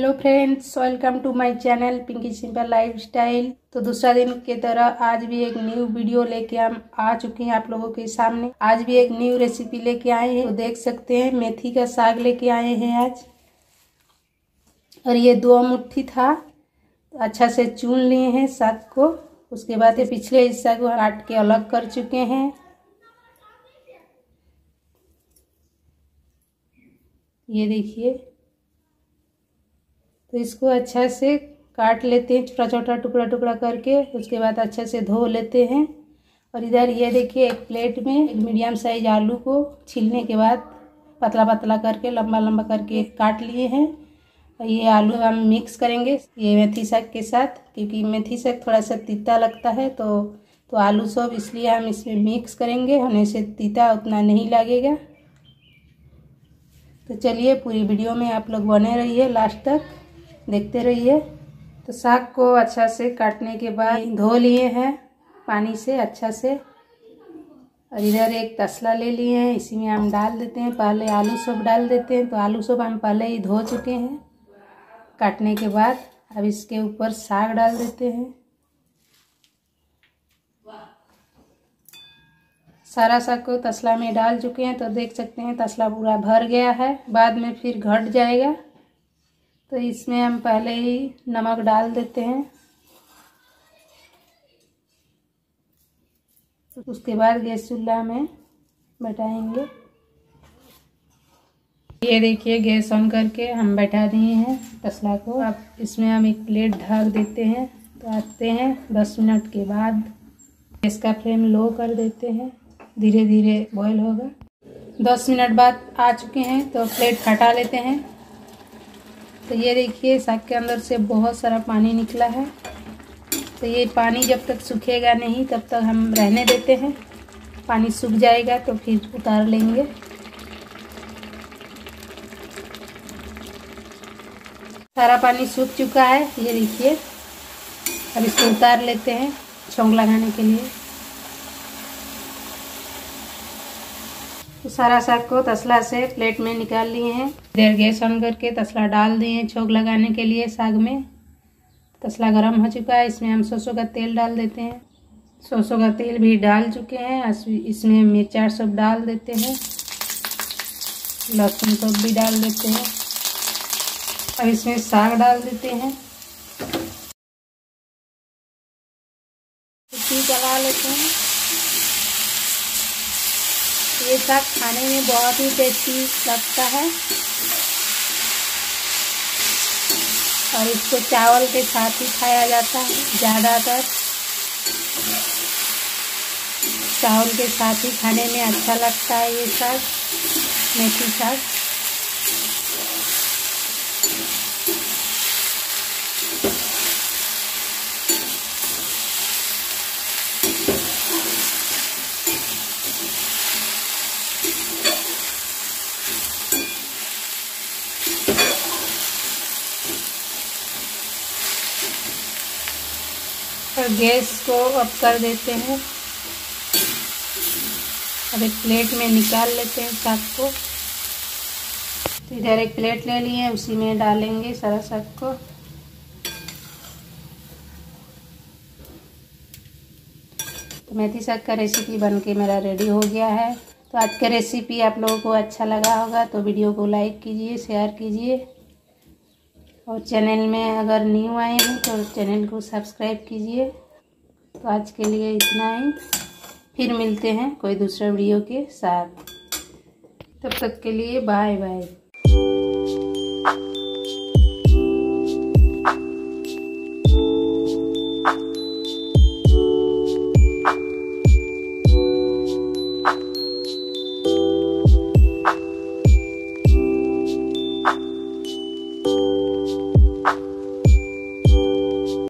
Hello friends, welcome to my channel Pinky simple lifestyle. तो दूसरा दिन की तरह आज भी एक न्यू वीडियो लेके हम आ चुके हैं आप लोगों के सामने। आज भी एक न्यू रेसिपी लेके आए हैं। तो देख सकते हैं मेथी का साग लेके आए हैं आज। और ये 2 मुट्ठी था, तो अच्छा से चुन लिए हैं साग को। उसके बाद ये पिछले हिस्सा को काट के अलग कर चुके हैं। ये देखिए, तो इसको अच्छा से काट लेते हैं छोटा छोटा टुकड़ा टुकड़ा करके। उसके बाद अच्छा से धो लेते हैं। और इधर ये देखिए, एक प्लेट में एक मीडियम साइज आलू को छीलने के बाद पतला पतला करके लंबा लंबा करके काट लिए हैं। और ये आलू हम मिक्स करेंगे ये मेथी साग के साथ, क्योंकि मेथी साग थोड़ा सा तीता लगता है। तो आलू सब इसलिए हम इसमें मिक्स करेंगे, होने से तीता उतना नहीं लगेगा। तो चलिए पूरी वीडियो में आप लोग बने रहिए, लास्ट तक देखते रहिए। तो साग को अच्छा से काटने के बाद धो लिए हैं पानी से अच्छा से। और इधर एक तसला ले लिए हैं, इसी में हम डाल देते हैं। पहले आलू सब डाल देते हैं। तो आलू सब हम पहले ही धो चुके हैं काटने के बाद। अब इसके ऊपर साग डाल देते हैं। सारा साग को तसला में डाल चुके हैं। तो देख सकते हैं तसला पूरा भर गया है, बाद में फिर घट जाएगा। तो इसमें हम पहले ही नमक डाल देते हैं। उसके बाद गैस चूल्हा में बैठाएंगे। ये देखिए, गैस ऑन करके हम बैठा दिए हैं तसला को। अब इसमें हम एक प्लेट ढक देते हैं। तो आते हैं 10 मिनट के बाद। गैस का फ्लेम लो कर देते हैं, धीरे धीरे बॉईल होगा। 10 मिनट बाद आ चुके हैं, तो प्लेट हटा लेते हैं। तो ये देखिए, साग के अंदर से बहुत सारा पानी निकला है। तो ये पानी जब तक सूखेगा नहीं तब तक हम रहने देते हैं। पानी सूख जाएगा तो फिर उतार लेंगे। सारा पानी सूख चुका है, ये देखिए। अब इसको उतार लेते हैं छौंक लगाने के लिए। तो सारा साग को तसला से प्लेट में निकाल लिए हैं। इधर गैस ऑन करके तसला डाल दिए हैं छौंक लगाने के लिए साग में। तसला गरम हो चुका है, इसमें हम सरसों का तेल डाल देते हैं। सरसों का तेल भी डाल चुके हैं। इसमें मिर्चा सब डाल देते हैं, लहसुन सब भी डाल देते हैं। अब इसमें साग डाल देते हैं, चला लेते हैं। ये साग खाने में बहुत ही टेस्टी लगता है। और इसको चावल के साथ ही खाया जाता है ज़्यादातर। चावल के साथ ही खाने में अच्छा लगता है ये साग, मेथी साग। और गैस को ऑफ कर देते हैं। अब एक प्लेट में निकाल लेते हैं साग को। तो इधर एक प्लेट ले लिए हैं, उसी में डालेंगे सारा साग को। तो मेथी साग का रेसिपी बनके मेरा रेडी हो गया है। तो आज का रेसिपी आप लोगों को अच्छा लगा होगा तो वीडियो को लाइक कीजिए, शेयर कीजिए। और चैनल में अगर न्यू आए हैं तो चैनल को सब्सक्राइब कीजिए। तो आज के लिए इतना ही, फिर मिलते हैं कोई दूसरा वीडियो के साथ। तब तक के लिए बाय बाय।